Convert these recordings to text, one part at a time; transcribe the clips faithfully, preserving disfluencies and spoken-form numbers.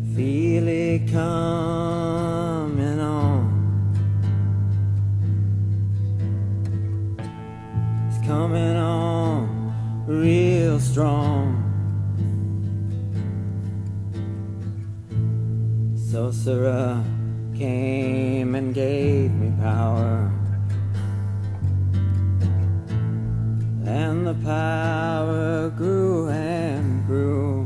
feel it coming on. It's coming on real strong. Sorcerer came and gave me power, and the power grew and grew.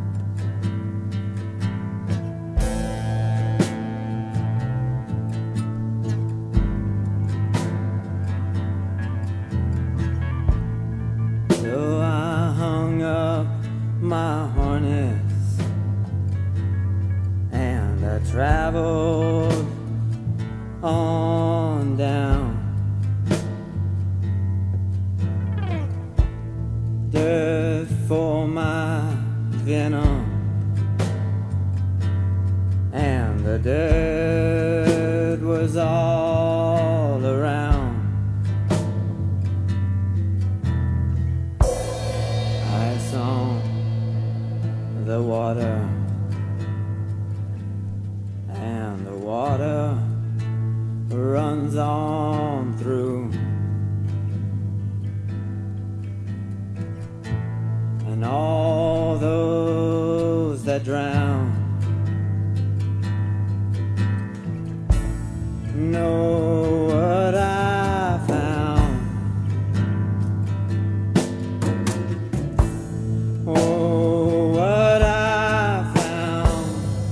So I hung up my harness and I traveled on down. Dirt for my venom, and the dirt was all around. I saw the water, and the water runs on through. And all those that drown know what I found. Oh, what I found.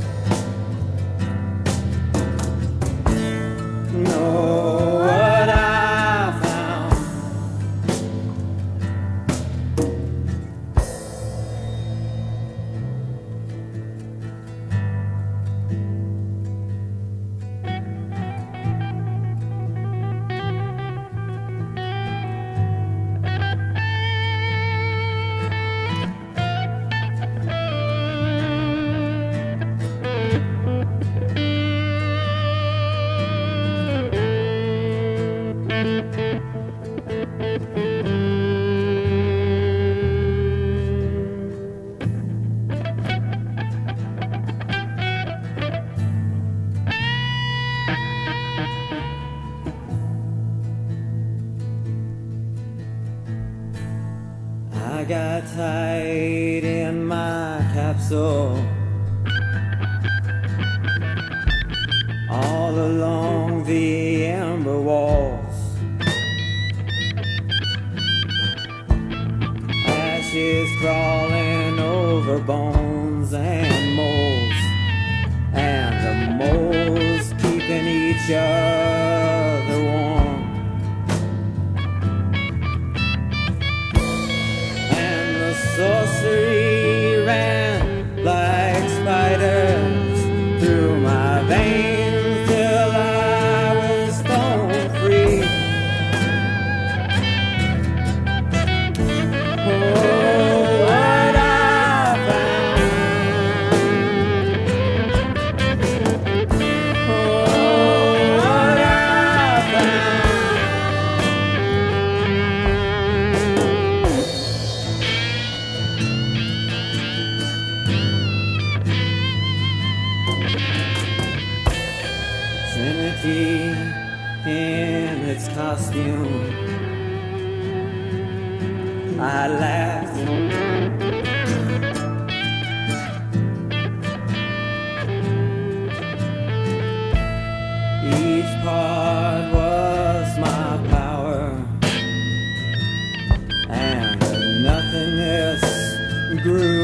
Know what I found. I got tied in my capsule all along the amber walls. Ashes crawling over bones and moles, and the moles keeping each other warm. Sorcery ran like spiders through my veins till I was stone free. Oh, what I found. Oh, what I found. Trinity in its costume, I laughed. Each part was my power, and the nothingness grew.